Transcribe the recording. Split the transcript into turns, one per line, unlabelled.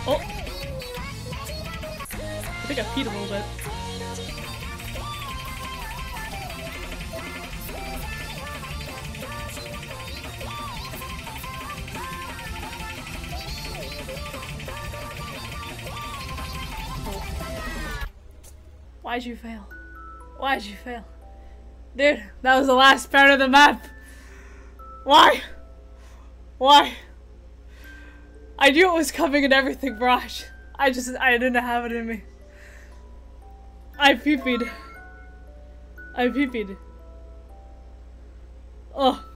Oh! I think I peed a little bit. Why'd you fail? Why'd you fail? Dude, that was the last part of the map! Why? Why? I knew it was coming and everything, Brosh. I didn't have it in me. I pee-peed. I pee-peed. Oh.